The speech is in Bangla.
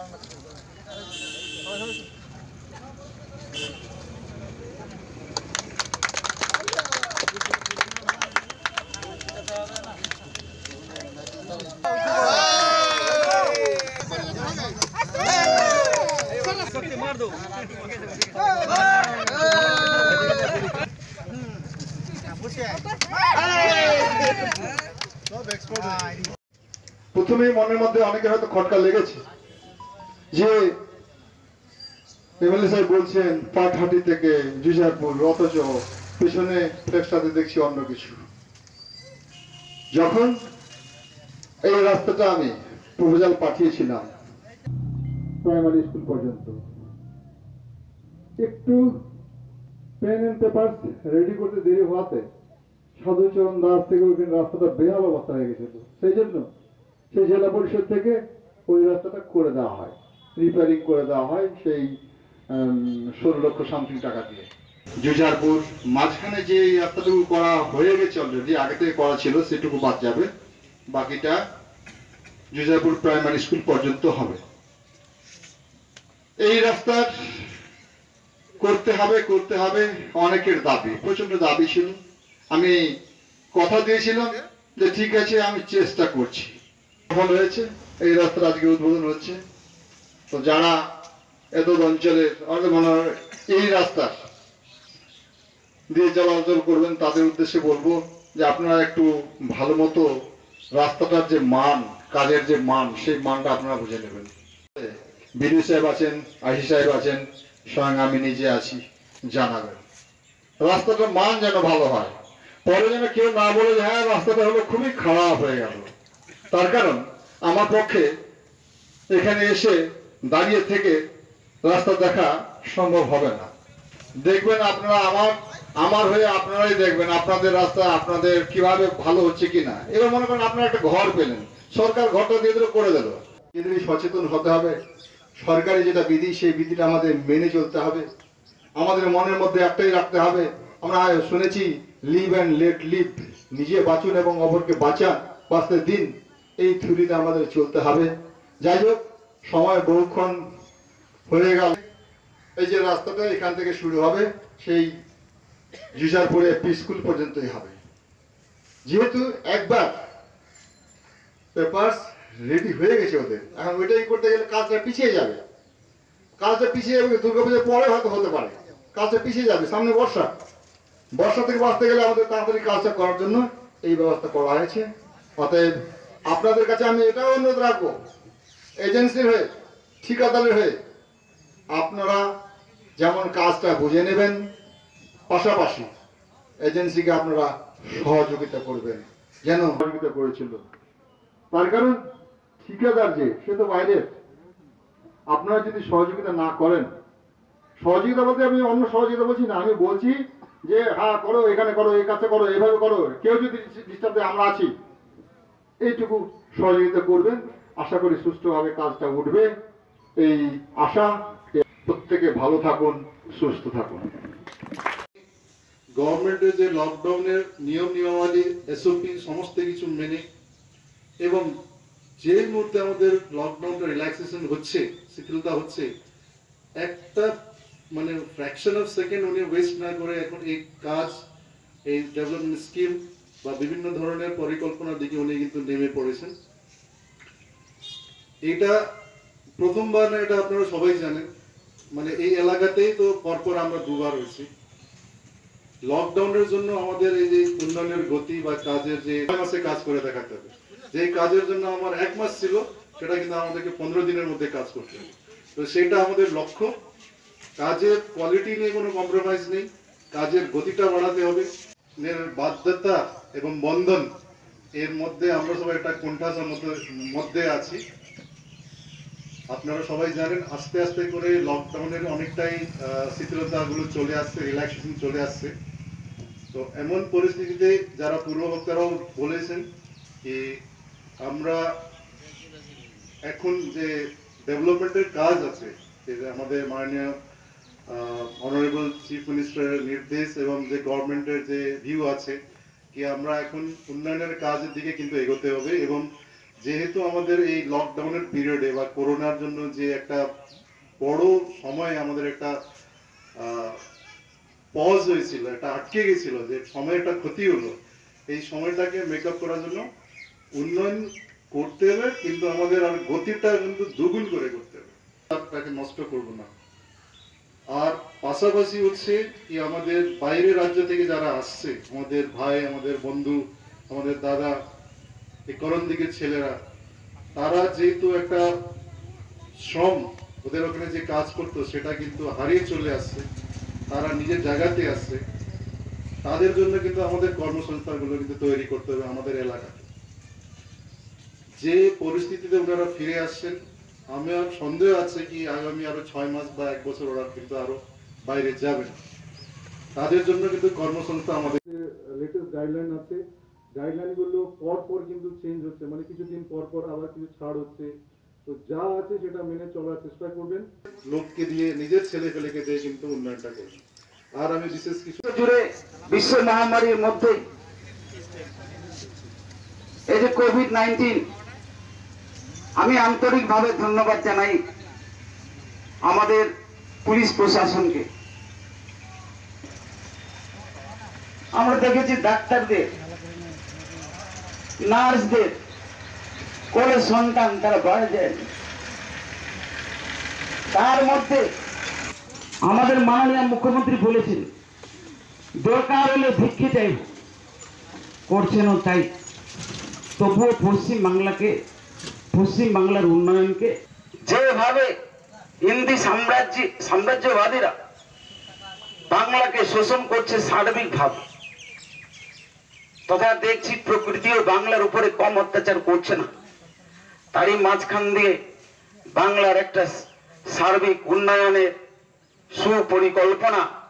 প্রথমেই মনের মধ্যে অনেকের হয়তো খটকা লেগেছে যে এমএলএ সাহেব বলছেন পাটহাটি থেকে জুজারপুর, অথচ পেছনে ফ্লেক্সটাতে দেখছি অন্য কিছু। যখন এই রাস্তাটা আমি প্রপোজাল পাঠিয়েছিলাম প্রাইমারি স্কুল পর্যন্ত, একটু পেন এন্ড পেপার রেডি করতে দেরি হওয়াতে সাধুচরণ দাস থেকে ওইখানে রাস্তাটা বেহাল অবস্থা হয়ে গেছিল। সেই জন্য সেই জেলা পরিষদ থেকে ওই রাস্তাটা করে দেওয়া হয়, রিপেয়ারিং করে দেওয়া হয় সেই 16 লক্ষ সামথিং টাকা দিয়ে। জুজারপুর মাঝখানে যে রাস্তাটুকু করা হয়ে গেছে অলরেডি, আগে থেকে করা ছিল, সেটুকু বাদ যাবে, বাকিটা জুজারপুর প্রাইমারি স্কুল পর্যন্ত হবে। এই রাস্তার করতে হবে অনেকের দাবি, প্রচন্ড দাবি ছিল। আমি কথা দিয়েছিলাম যে ঠিক আছে আমি চেষ্টা করছি, সফল হয়েছে। এই রাস্তার আজকে উদ্বোধন হচ্ছে। তো যারা এতদ অঞ্চলের এই রাস্তা দিয়ে চলাচল করবেন তাদের উদ্দেশ্যে বলবো যে আপনারা একটু ভালো মতো রাস্তাটার যে মান, কাজের যে মান, সেই মানটা আপনারা বুঝে নেবেন। বিডিও সাহেব আছেন, আইসি সাহেব আছেন, স্বয়ং আমি নিজে আছি, জানাবেন রাস্তাটার মান যেন ভালো হয়। পরে যেন কেউ না বলে যে হ্যাঁ রাস্তাটা হলো খুবই খারাপ হয়ে গেল। তার কারণ আমার পক্ষে এখানে এসে দাঁড়িয়ে থেকে রাস্তা দেখা সম্ভব হবে না। দেখবেন আপনারা আমার হয়ে আপনারাই দেখবেন আপনাদের রাস্তা আপনাদের কিভাবে ভালো হচ্ছে কিনা। এবার মনে করেন আপনারা একটা ঘর পেলেন, সরকার ঘরটা দিয়ে দিল, করে দিল, এদেরই সচেতন হতে হবে। সরকারি যেটা বিধি সেই বিধিটা আমাদের মেনে চলতে হবে। আমাদের মনের মধ্যে একটাই রাখতে হবে, আমরা শুনেছি লিভ অ্যান্ড লেট লিভ, নিজে বাঁচুন এবং অপরকে বাঁচতে দিন, এই থিওরিতে আমাদের চলতে হবে। যাই হোক, সময় বহুক্ষণ হয়ে গেল। এই যে রাস্তাটা এখান থেকে শুরু হবে সেই জুজারপুরে এপি স্কুল পর্যন্তই হবে। যেহেতু একবার পেপারস রেডি হয়ে গেছে ওদের, এখন ওইটাই করতে গেলে কাজটা পিছিয়ে যাবে। দুর্গাপূজার পরে হয়তো হতে পারে, কাজটা পিছিয়ে যাবে। সামনে বর্ষা থেকে বাঁচতে গেলে আমাদের তাড়াতাড়ি কাজটা করার জন্য এই ব্যবস্থা করা হয়েছে। অতএব আপনাদের কাছে আমি এটাও অনুরোধ রাখবো, এজেন্সির হয়ে, ঠিকাদারের হয়ে আপনারা যেমন কাজটা বুঝে নেবেন, পাশাপাশি এজেন্সিকে আপনারা সহযোগিতা করবেন, যেন সহযোগিতা করেছিল। তার কারণ ঠিকাদার যে সে তো বাইরের, আপনারা যদি সহযোগিতা না করেন, সহযোগিতা বলতে আমি অন্য সহযোগিতা বলছি না, আমি বলছি যে হ্যাঁ করো, এখানে করো, এই কাজটা করো, এইভাবে করো, কেউ যদি ডিস্টার্ব দেয় আমরা আছি, এইটুকু সহযোগিতা করবেন। আশা করি সুষ্ঠুভাবে কাজটা উঠবে, এই আশা। প্রত্যেকে ভালো থাকুন, সুস্থ থাকুন। গভর্নমেন্টের যে লকডাউনের নিয়মাবলী, এসওপি সমস্ত কিছু মেনে, এবং যে মুহূর্তে আমাদের লকডাউনটা রিল্যাক্সেশন হচ্ছে, শিথিলতা হচ্ছে, একটা মানে ফ্র্যাকশন অফ সেকেন্ড উনি ওয়েস্ট না করে এখন এই কাজ, এই ডেভেলপমেন্ট স্কিম বা বিভিন্ন ধরনের পরিকল্পনার দিকে উনি কিন্তু নেমে পড়েছেন। এটা প্রথমবার না, এটা আপনারা সবাই জানেন। মানে এই এলাকাতেই তো পরপর আমরা দুবার হয়েছি। লকডাউনের জন্য আমাদের এই যে উন্নয়নের গতি বা কাজের যে মাসে কাজ করে দেখাতে হবে, যে কাজের জন্য আমার 1 মাস ছিল সেটা কিন্তু আমাদেরকে 15 দিনের মধ্যে কাজ করতে হবে। তো সেটা আমাদের লক্ষ্য। কাজের কোয়ালিটি নিয়ে কোনো কম্প্রোমাইজ নেই, কাজের গতিটা বাড়াতে হবে। বাধ্যতা এবং বন্ধন এর মধ্যে আমরা সবাই একটা কোণঠাসার মধ্যে আছি। আপনারা সবাই জানেন আস্তে আস্তে করে লকডাউনের অনেকটাই শিথিলতাগুলো চলে আসছে, রিল্যাক্সেশন চলে আসছে। তো এমন পরিস্থিতিতে যারা পূর্ববক্তারাও বলেছেন যে আমরা এখন যে ডেভেলপমেন্টের কাজ আছে, আমাদের মাননীয় অনারেবল চিফ মিনিস্টারের নির্দেশ এবং যে গভর্নমেন্টের যে ভিউ আছে কি আমরা এখন উন্নয়নের কাজের দিকে কিন্তু এগোতে হবে, এবং যেহেতু আমাদের এই লকডাউনের পিরিয়ডে বা করোনার জন্য যে একটা বড় সময় আমাদের একটা পজ হয়েছিল, একটা আটকে গেছিল, যে সময়টা ক্ষতি হলো, এই সময়টাকে মেকআপ করার জন্য উন্নয়ন করতে হবে, কিন্তু আমাদের আর গতিটা কিন্তু দ্বিগুণ করে করতে হবে, তাকে নষ্ট করব না। আর পাশাপাশি হচ্ছে কি আমাদের বাইরের রাজ্য থেকে যারা আসছে, আমাদের ভাই, আমাদের বন্ধু, আমাদের দাদা, এই করণ দিকের ছেলেরা, তারা যেহেতু একটা শ্রম, ওদের ওখানে যে কাজ করতো সেটা কিন্তু হারিয়ে চলে আসছে, তারা নিজের জায়গাতে আসছে, তাদের জন্য কিন্তু আমাদের কর্মসংস্থানগুলো কিন্তু তৈরি করতে হবে আমাদের এলাকাতে। যে পরিস্থিতিতে ওনারা ফিরে আসছেন, আমার সন্দেহ আছে কি আগামী আরো 6 মাস বা 1 বছর ওরা কিন্তু আরো বাইরে যাবেন। তাদের জন্য কিন্তু কর্মসংস্থান, আমাদের লেটেস্ট গাইডলাইন আছে, গাইডলাইনগুলো পর পর কিন্তু চেঞ্জ হচ্ছে, মানে কিছুদিন পর পর আবার কিছু ছাড় হচ্ছে। তো যা আছে সেটা মেনে চলার চেষ্টা করবেন, লোককে দিয়ে, নিজের ছেলে পেলেকে দিয়ে কিন্তু উন্নয়নটা করবেন। আর আমি বিশেষ কিছু জুড়ে বিশ্ব মহামারীর মধ্যে এই যে কোভিড-19, আমি আন্তরিকভাবে ধন্যবাদ জানাই আমাদের পুলিশ প্রশাসনকে। আমরা দেখেছি ডাক্তারদের, নার্সদের কোলে সন্তান তারা বাড়ি যায়, তার মধ্যে আমাদের মাননীয় মুখ্যমন্ত্রী বলেছেন দরকার হলে ভিক্ষে চাই, করছেনও তাই। তবুও পশ্চিম বাংলার উন্নয়নকে যেভাবে হিন্দি সাম্রাজ্যবাদীরা বাংলাকে শোষণ করছে সার্বিকভাবে, তথা দেখছি প্রকৃতিও বাংলার উপরে কম অত্যাচার করছে না, তারই মাঝখান দিয়ে বাংলার একটা সার্বিক উন্নয়নের সুপরিকল্পনা